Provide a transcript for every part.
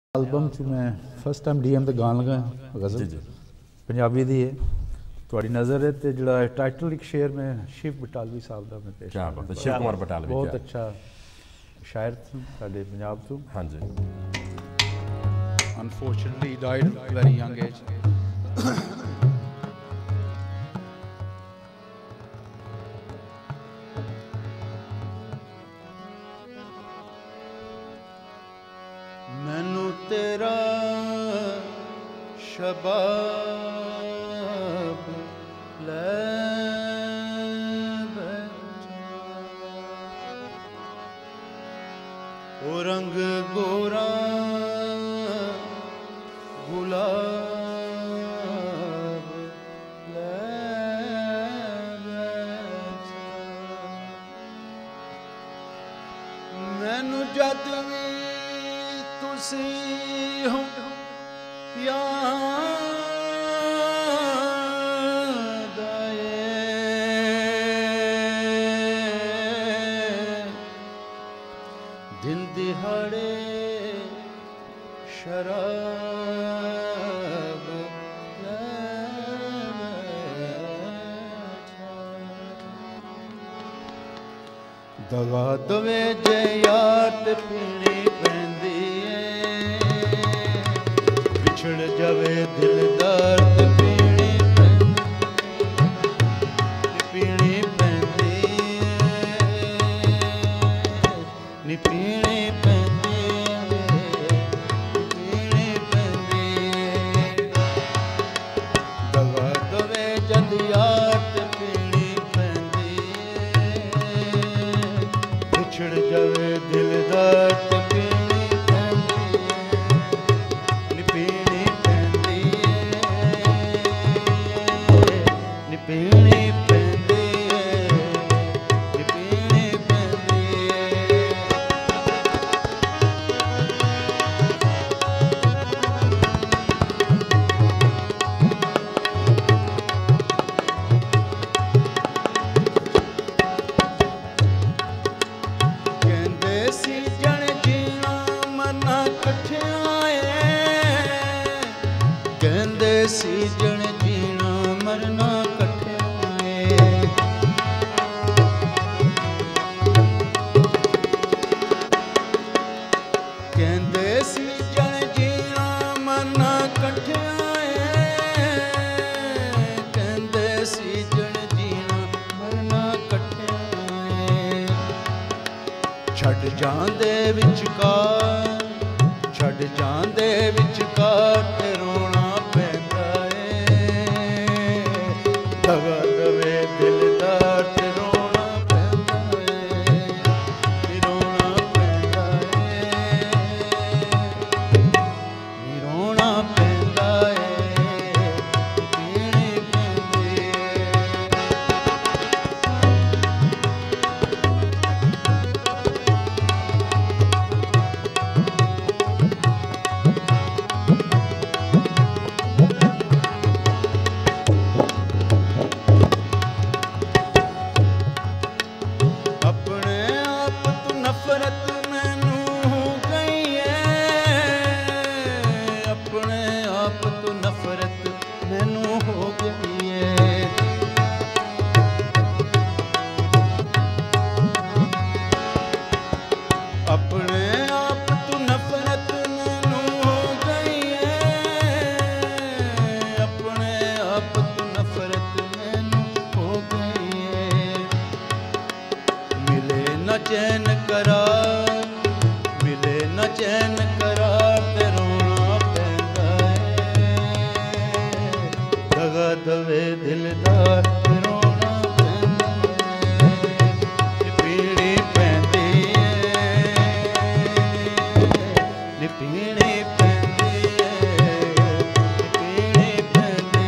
Album च मैं first time DM ते गान लगा गज़ल पंजाबी दी है थोड़ी नज़र है तो जो टाइटल एक शेर में शिव बटालवी साहब का मैं पेश शिव कुमार बटालवी बहुत अच्छा शायर साडे पंजाब तो। हाँ जी। Unfortunately died at a very young age. मैनू तेरा शबाब ले बैठा ओ रंग गोरा गुलाब ले बैठा मैनू जद भी तुसी हो याद आए दिन दिहाड़े शराब ले बैठा दगा दवे जे यार ते पीनी पैंदी बिछड़ जावे दिलदार ते पीनी पैंदी नी पीनी पैंदी पीनी पैंदी दगा दवे जद यार ते पीनी पैंदी बिछड़ जावे दिलदार ते सीजन जीना मरना कट्ठे कहंदे सीजन जीना मरना कट्ठे कहंदे सीजन जीना मरना कट्ठे छड़ जांदे विचकार छड़ जांदे विचकार ते रोना दगा दवे दिलदार ते रोना पैंदा है रोना पैंदा है रोना पैंदा है पीनी पैंदी चैन करार मिले न चैन करार ते रोना पैंदा है दगा दवे दिलदार ते रोना पैंदा है पीनी पैंदी नी पीनी पैंदी पीनी पैंदी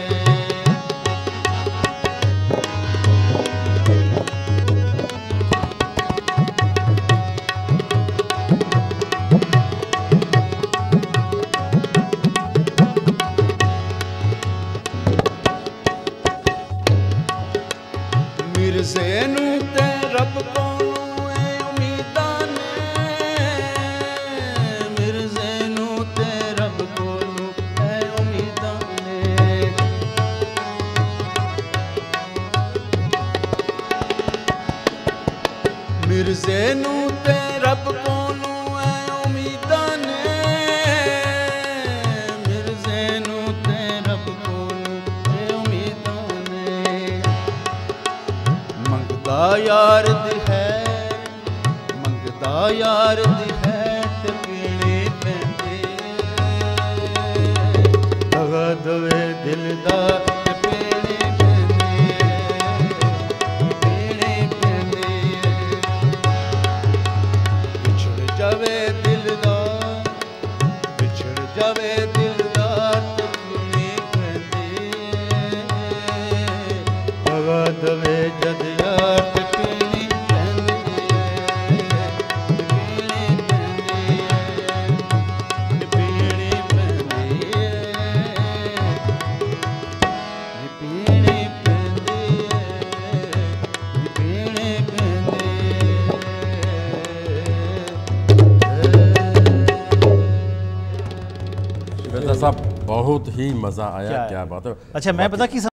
मिर्ज़े ते रब को उम्मीदां ने मिर्ज़े यार दी है मंगदा यार दी है ते पीनी पैंदी दगा दवे दिल दा ते पीनी पैंदी बिछड़ जावे दिल दा बिछड़ जावे दिल दा ते पीनी पैंदी दगा दवे जद यार ते पीनी पैंदी साहब बहुत ही मज़ा आया, क्या बात है। अच्छा मैं पता कि